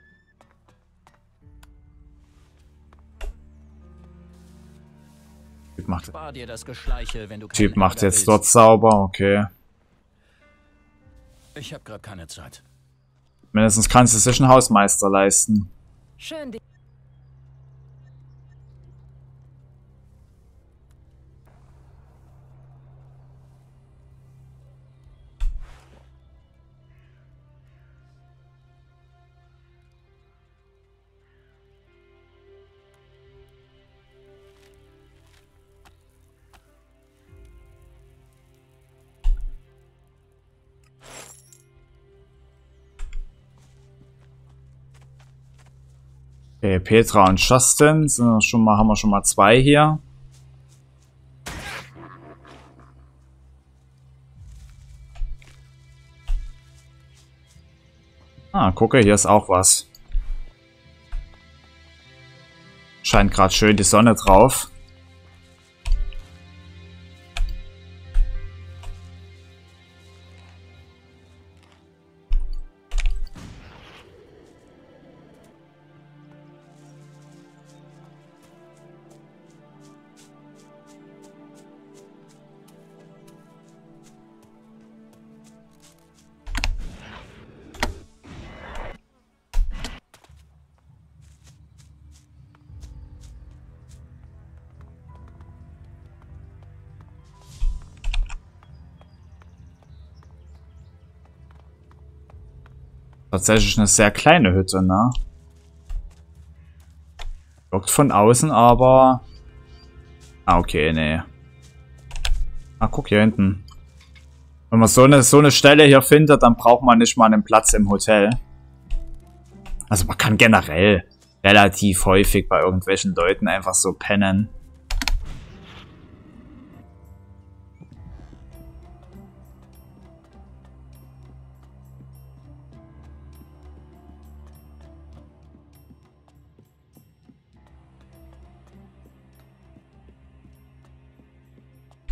Spar dir das Geschleiche, wenn du Typ keinen macht Ärger jetzt willst. dort sauber, okay. Ich habe gerade keine Zeit. Mindestens kannst du sich einen Hausmeister leisten. Schön, die Okay, Petra und Justin sind haben wir schon mal 2 hier. Ah, gucke, hier ist auch was. Scheint gerade schön die Sonne drauf. Tatsächlich eine sehr kleine Hütte, ne? Wirkt von außen, aber... Ah, okay, nee. Ah, guck hier hinten. Wenn man so eine Stelle hier findet, dann braucht man nicht mal einen Platz im Hotel. Also man kann generell relativ häufig bei irgendwelchen Leuten einfach so pennen.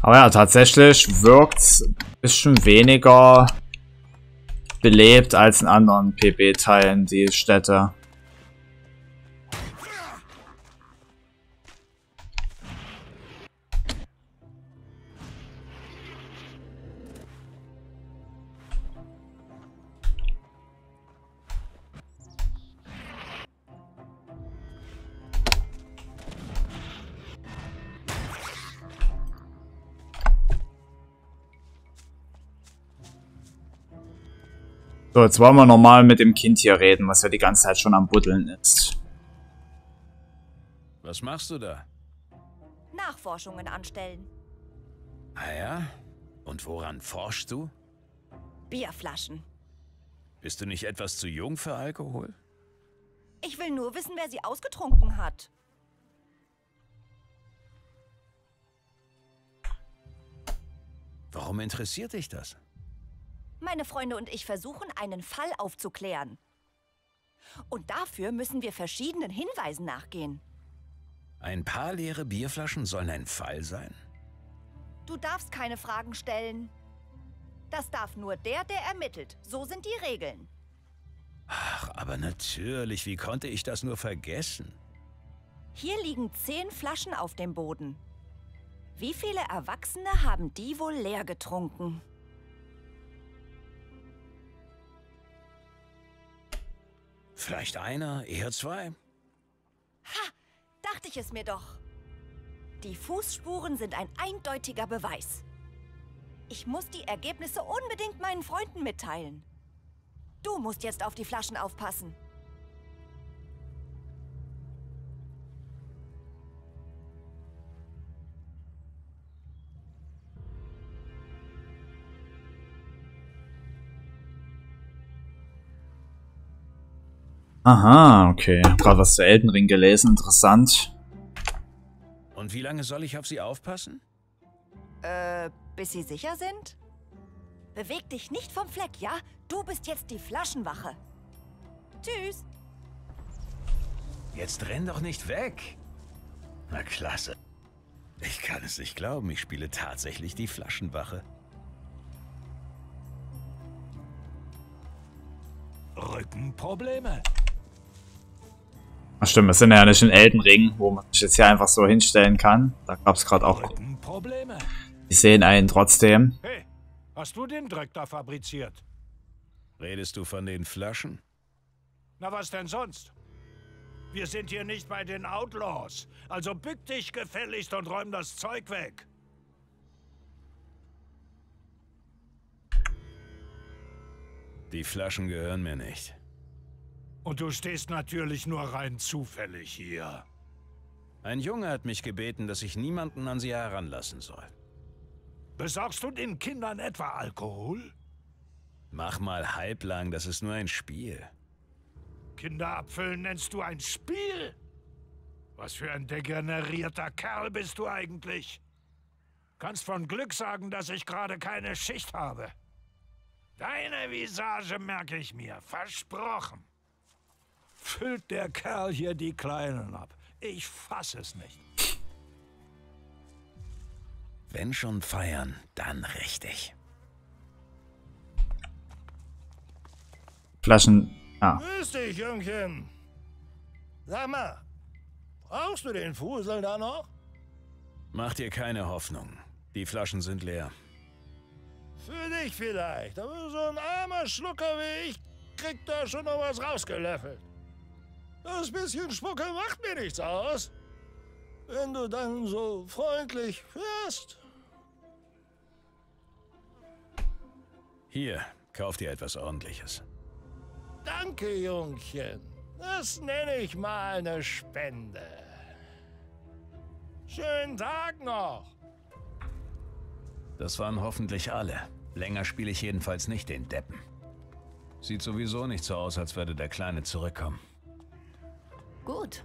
Aber ja, tatsächlich wirkt ein bisschen weniger belebt als in anderen PB-Teilen, die Städte. So, jetzt wollen wir normal mit dem Kind hier reden, was ja die ganze Zeit schon am Buddeln ist. Was machst du da? Nachforschungen anstellen. Ah ja? Und woran forschst du? Bierflaschen. Bist du nicht etwas zu jung für Alkohol? Ich will nur wissen, wer sie ausgetrunken hat. Warum interessiert dich das? Meine Freunde und ich versuchen, einen Fall aufzuklären. Und dafür müssen wir verschiedenen Hinweisen nachgehen. Ein paar leere Bierflaschen sollen ein Fall sein? Du darfst keine Fragen stellen. Das darf nur der ermittelt. So sind die Regeln. Ach, aber natürlich. Wie konnte ich das nur vergessen? Hier liegen 10 Flaschen auf dem Boden. Wie viele Erwachsene haben die wohl leer getrunken? Vielleicht einer, eher 2. Ha! Dachte ich es mir doch. Die Fußspuren sind ein eindeutiger Beweis. Ich muss die Ergebnisse unbedingt meinen Freunden mitteilen. Du musst jetzt auf die Flaschen aufpassen. Aha, okay. Gerade was zu Elden Ring gelesen, interessant. Und wie lange soll ich auf sie aufpassen? Bis sie sicher sind? Beweg dich nicht vom Fleck, ja? Du bist jetzt die Flaschenwache. Tschüss. Jetzt renn doch nicht weg. Na klasse. Ich kann es nicht glauben, ich spiele tatsächlich die Flaschenwache. Rückenprobleme? Ach stimmt, wir sind ja nicht in Elden Ring, wo man sich jetzt hier einfach so hinstellen kann. Da gab es gerade auch... Rückenprobleme? Die sehen einen trotzdem. Hey, hast du den Dreck da fabriziert? Redest du von den Flaschen? Na, was denn sonst? Wir sind hier nicht bei den Outlaws. Also bück dich gefälligst und räum das Zeug weg. Die Flaschen gehören mir nicht. Und du stehst natürlich nur rein zufällig hier. Ein Junge hat mich gebeten, dass ich niemanden an sie heranlassen soll. Besorgst du den Kindern etwa Alkohol? Mach mal halblang, das ist nur ein Spiel. Kinderapfel nennst du ein Spiel? Was für ein degenerierter Kerl bist du eigentlich? Kannst von Glück sagen, dass ich gerade keine Schicht habe. Deine Visage merke ich mir, versprochen. Füllt der Kerl hier die Kleinen ab. Ich fass es nicht. Wenn schon feiern, dann richtig. Flaschen... Ah. Grüß dich, Jungchen. Sag mal, brauchst du den Fusel da noch? Mach dir keine Hoffnung. Die Flaschen sind leer. Für dich vielleicht, aber so ein armer Schlucker wie ich kriegt da schon noch was rausgelöffelt. Das bisschen Spucke macht mir nichts aus. Wenn du dann so freundlich wärst. Hier, kauf dir etwas Ordentliches. Danke, Jungchen. Das nenne ich mal eine Spende. Schönen Tag noch. Das waren hoffentlich alle. Länger spiele ich jedenfalls nicht den Deppen. Sieht sowieso nicht so aus, als würde der Kleine zurückkommen. Gut.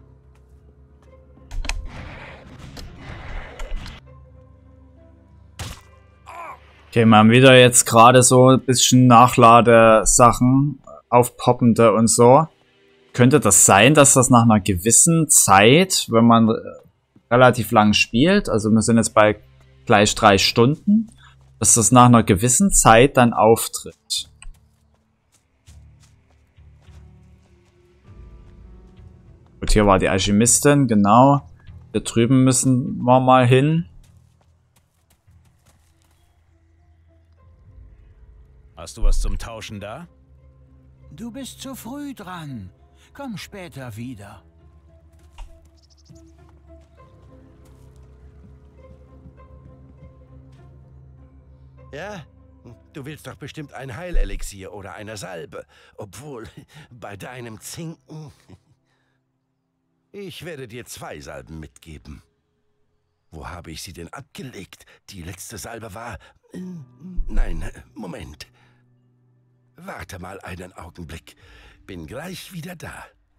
Okay, wir haben wieder jetzt gerade so ein bisschen Nachladesachen, aufpoppende und so. Könnte das sein, dass das nach einer gewissen Zeit, wenn man relativ lang spielt, also wir sind jetzt bei gleich 3 Stunden, dass das nach einer gewissen Zeit dann auftritt. Gut, hier war die Alchemistin, genau. Hier drüben müssen wir mal hin. Hast du was zum Tauschen da? Du bist zu früh dran. Komm später wieder. Ja? Du willst doch bestimmt ein Heilelixier oder eine Salbe. Obwohl, bei deinem Zinken... Ich werde dir 2 Salben mitgeben. Wo habe ich sie denn abgelegt? Die letzte Salbe war... Nein, Moment. Warte mal einen Augenblick. Bin gleich wieder da.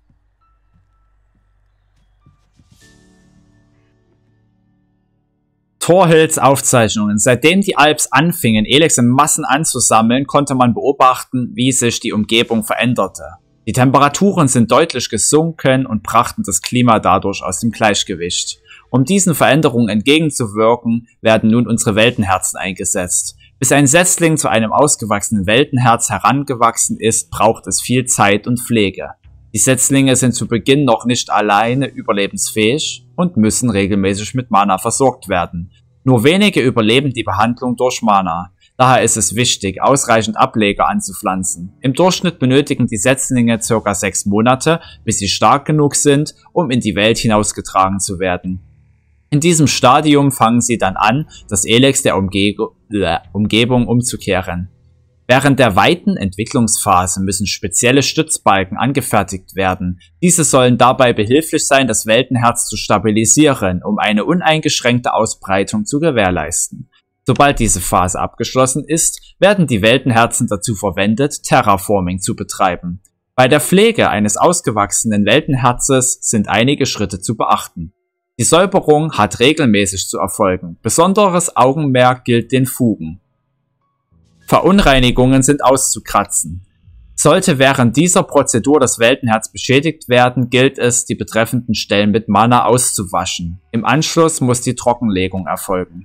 Thorhilds Aufzeichnungen. Seitdem die Alps anfingen, Elex in Massen anzusammeln, konnte man beobachten, wie sich die Umgebung veränderte. Die Temperaturen sind deutlich gesunken und brachten das Klima dadurch aus dem Gleichgewicht. Um diesen Veränderungen entgegenzuwirken, werden nun unsere Weltenherzen eingesetzt. Bis ein Setzling zu einem ausgewachsenen Weltenherz herangewachsen ist, braucht es viel Zeit und Pflege. Die Setzlinge sind zu Beginn noch nicht alleine überlebensfähig und müssen regelmäßig mit Mana versorgt werden. Nur wenige überleben die Behandlung durch Mana. Daher ist es wichtig, ausreichend Ableger anzupflanzen. Im Durchschnitt benötigen die Setzlinge ca. 6 Monate, bis sie stark genug sind, um in die Welt hinausgetragen zu werden. In diesem Stadium fangen sie dann an, das Elex der Umgebung umzukehren. Während der weiten Entwicklungsphase müssen spezielle Stützbalken angefertigt werden. Diese sollen dabei behilflich sein, das Weltenherz zu stabilisieren, um eine uneingeschränkte Ausbreitung zu gewährleisten. Sobald diese Phase abgeschlossen ist, werden die Weltenherzen dazu verwendet, Terraforming zu betreiben. Bei der Pflege eines ausgewachsenen Weltenherzes sind einige Schritte zu beachten. Die Säuberung hat regelmäßig zu erfolgen. Besonderes Augenmerk gilt den Fugen. Verunreinigungen sind auszukratzen. Sollte während dieser Prozedur das Weltenherz beschädigt werden, gilt es, die betreffenden Stellen mit Mana auszuwaschen. Im Anschluss muss die Trockenlegung erfolgen.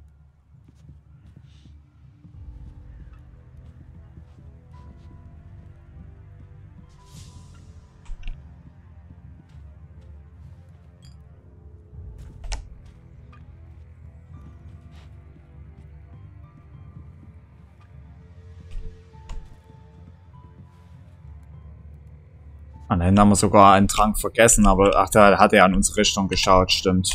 Ah, da hinten haben wir sogar einen Trank vergessen, aber ach, da hat er an unsere Richtung geschaut, stimmt.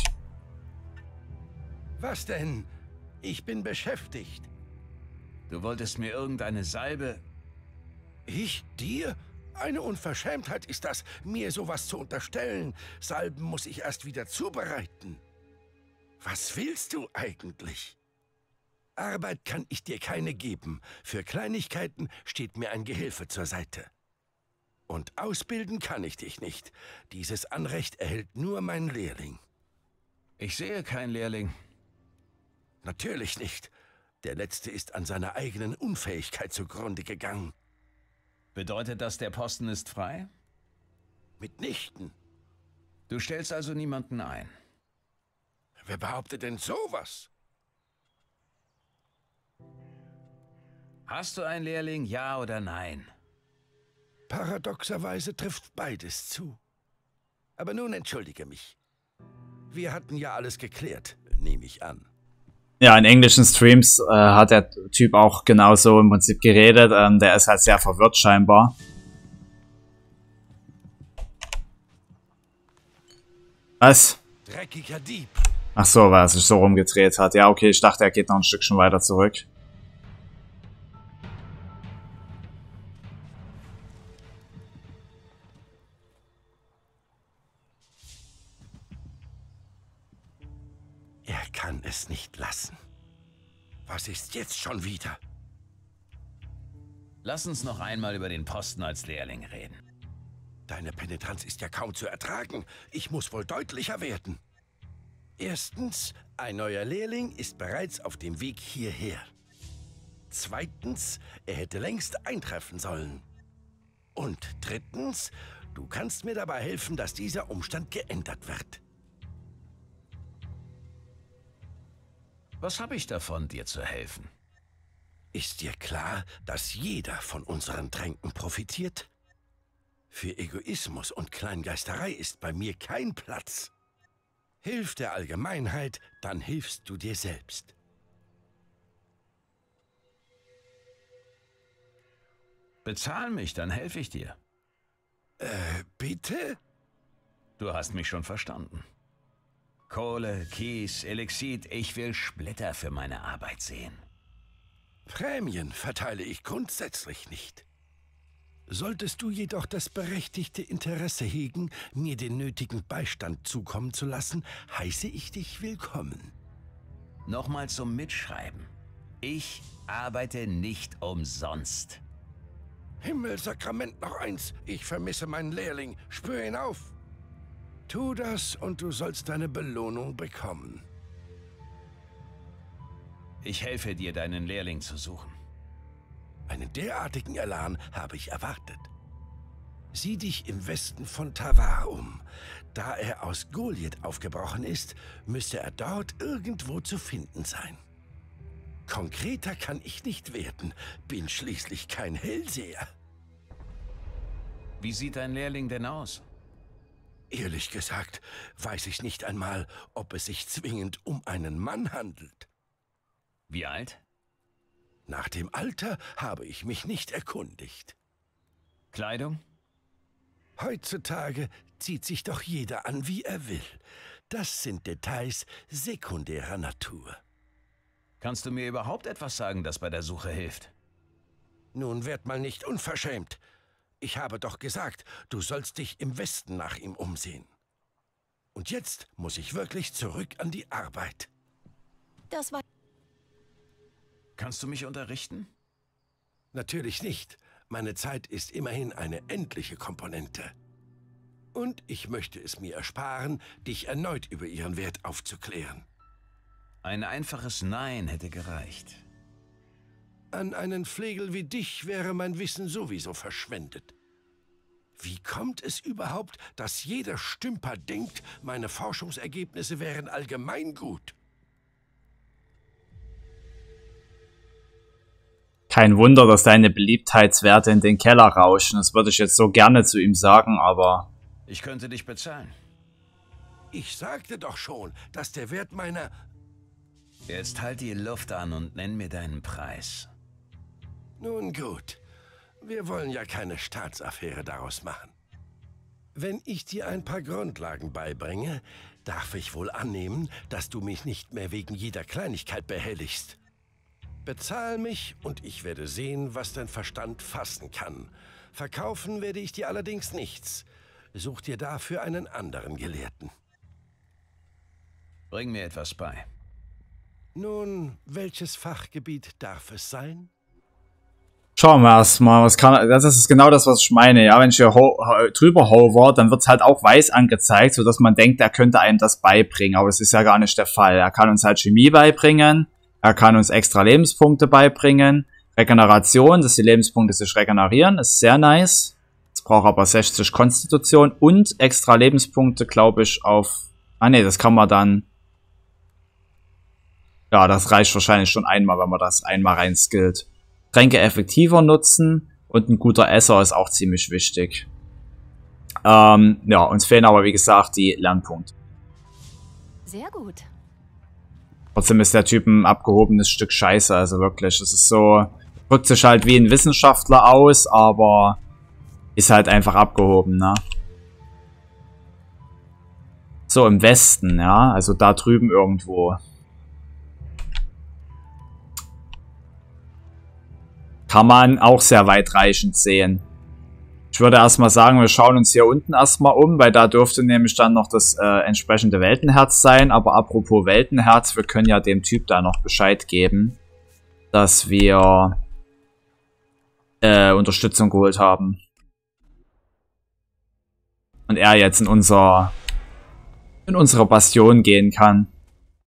Was denn? Ich bin beschäftigt. Du wolltest mir irgendeine Salbe... Ich? Dir? Eine Unverschämtheit ist das, mir sowas zu unterstellen. Salben muss ich erst wieder zubereiten. Was willst du eigentlich? Arbeit kann ich dir keine geben. Für Kleinigkeiten steht mir ein Gehilfe zur Seite. Und ausbilden kann ich dich nicht. Dieses Anrecht erhält nur mein Lehrling. Ich sehe keinen Lehrling. Natürlich nicht. Der Letzte ist an seiner eigenen Unfähigkeit zugrunde gegangen. Bedeutet das, der Posten ist frei? Mitnichten. Du stellst also niemanden ein. Wer behauptet denn sowas? Hast du einen Lehrling, ja oder nein? Paradoxerweise trifft beides zu. Aber nun entschuldige mich. Wir hatten ja alles geklärt, nehme ich an. Ja, in englischen Streams hat der Typ auch genauso im Prinzip geredet. Der ist halt sehr verwirrt scheinbar. Was? Dreckiger Dieb. Ach so, weil er sich so rumgedreht hat. Ja, okay, ich dachte, er geht noch ein Stückchen weiter zurück. Er kann es nicht lassen. Was ist jetzt schon wieder? Lass uns noch einmal über den Posten als Lehrling reden. Deine Penetranz ist ja kaum zu ertragen. Ich muss wohl deutlicher werden. Erstens, ein neuer Lehrling ist bereits auf dem Weg hierher. Zweitens, er hätte längst eintreffen sollen. Und drittens, du kannst mir dabei helfen, dass dieser Umstand geändert wird. Was habe ich davon, dir zu helfen? Ist dir klar, dass jeder von unseren Tränken profitiert? Für Egoismus und Kleingeisterei ist bei mir kein Platz. Hilf der Allgemeinheit, dann hilfst du dir selbst. Bezahl mich, dann helfe ich dir. Bitte? Du hast mich schon verstanden. Kohle, Kies, Elixit, ich will Splitter für meine Arbeit sehen. Prämien verteile ich grundsätzlich nicht. Solltest du jedoch das berechtigte Interesse hegen, mir den nötigen Beistand zukommen zu lassen, heiße ich dich willkommen. Nochmal zum Mitschreiben. Ich arbeite nicht umsonst. Himmelsakrament, noch eins. Ich vermisse meinen Lehrling. Spür ihn auf. Tu das und du sollst deine Belohnung bekommen. Ich helfe dir, deinen Lehrling zu suchen. Einen derartigen Elan habe ich erwartet. Sieh dich im Westen von Tavar um. Da er aus Goliath aufgebrochen ist, müsste er dort irgendwo zu finden sein. Konkreter kann ich nicht werden, bin schließlich kein Hellseher. Wie sieht dein Lehrling denn aus? Ehrlich gesagt, weiß ich nicht einmal, ob es sich zwingend um einen Mann handelt. Wie alt? Nach dem Alter habe ich mich nicht erkundigt. Kleidung? Heutzutage zieht sich doch jeder an, wie er will. Das sind Details sekundärer Natur. Kannst du mir überhaupt etwas sagen, das bei der Suche hilft? Nun werd mal nicht unverschämt. Ich habe doch gesagt, du sollst dich im Westen nach ihm umsehen. Und jetzt muss ich wirklich zurück an die Arbeit. Das war... Kannst du mich unterrichten? Natürlich nicht. Meine Zeit ist immerhin eine endliche Komponente. Und ich möchte es mir ersparen, dich erneut über ihren Wert aufzuklären. Ein einfaches Nein hätte gereicht. An einen Flegel wie dich wäre mein Wissen sowieso verschwendet. Wie kommt es überhaupt, dass jeder Stümper denkt, meine Forschungsergebnisse wären allgemein gut? Kein Wunder, dass deine Beliebtheitswerte in den Keller rauschen. Das würde ich jetzt so gerne zu ihm sagen, aber... Ich könnte dich bezahlen. Ich sagte doch schon, dass der Wert meiner... Jetzt halt die Luft an und nenn mir deinen Preis. Nun gut, wir wollen ja keine Staatsaffäre daraus machen. Wenn ich dir ein paar Grundlagen beibringe, darf ich wohl annehmen, dass du mich nicht mehr wegen jeder Kleinigkeit behelligst. Bezahl mich und ich werde sehen, was dein Verstand fassen kann. Verkaufen werde ich dir allerdings nichts. Such dir dafür einen anderen Gelehrten. Bring mir etwas bei. Nun, welches Fachgebiet darf es sein? Schauen wir erstmal, was kann. Das ist genau das, was ich meine. Ja, wenn ich hier drüber hover, dann wird es halt auch weiß angezeigt, sodass man denkt, er könnte einem das beibringen. Aber es ist ja gar nicht der Fall. Er kann uns halt Chemie beibringen. Er kann uns extra Lebenspunkte beibringen. Regeneration, dass die Lebenspunkte sich regenerieren, ist sehr nice. Es braucht aber 60 Konstitution und extra Lebenspunkte, glaube ich, auf... Ah ne, das kann man dann... Ja, das reicht wahrscheinlich schon einmal, wenn man das einmal reinskillt. Tränke effektiver nutzen und ein guter Esser ist auch ziemlich wichtig. Ja, uns fehlen aber, wie gesagt, die Lernpunkte. Sehr gut. Trotzdem ist der Typ ein abgehobenes Stück Scheiße, also wirklich. Es ist so, drückt sich halt wie ein Wissenschaftler aus, aber ist halt einfach abgehoben, ne? So, im Westen, ja, also da drüben irgendwo. Kann man auch sehr weitreichend sehen. Ich würde erstmal sagen, wir schauen uns hier unten erstmal um, weil da dürfte nämlich dann noch das entsprechende Weltenherz sein. Aber apropos Weltenherz, wir können ja dem Typ da noch Bescheid geben, dass wir Unterstützung geholt haben. Und er jetzt in unsere Bastion gehen kann.